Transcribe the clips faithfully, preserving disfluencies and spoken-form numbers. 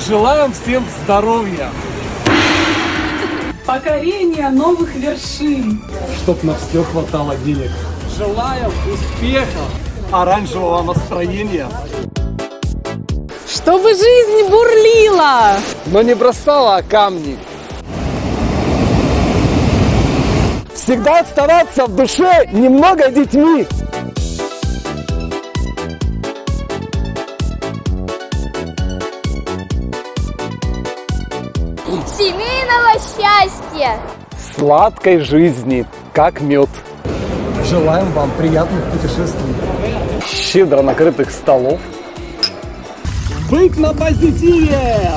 Желаем всем здоровья, покорения новых вершин, чтоб на все хватало денег. Желаем успеха, оранжевого настроения, чтобы жизнь бурлила, но не бросала камни. Всегда оставаться в душе немного детьми. Семейного счастья, Сладкой жизни, как мед. Желаем вам приятных путешествий, щедро накрытых столов. Быть на позитиве!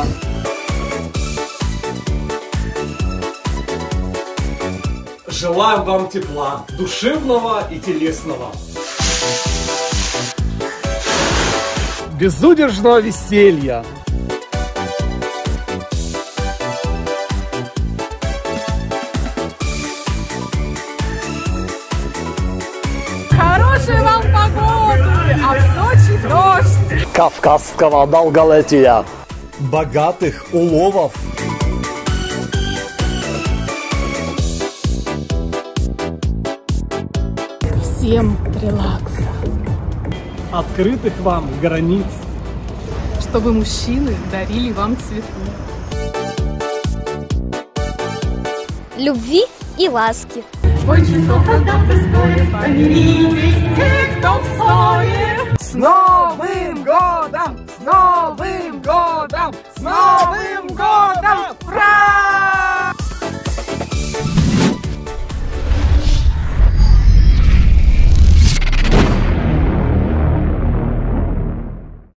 Желаем вам тепла, душевного и телесного. Безудержного веселья. хорошей вам погоды, а в Сочи дождь, Кавказского долголетия. Богатых уловов. всем релакса, Открытых вам границ. чтобы мужчины дарили вам цветы, любви и ласки. Ой, часов отдаться стоит, помиритесь, те, кто в сон.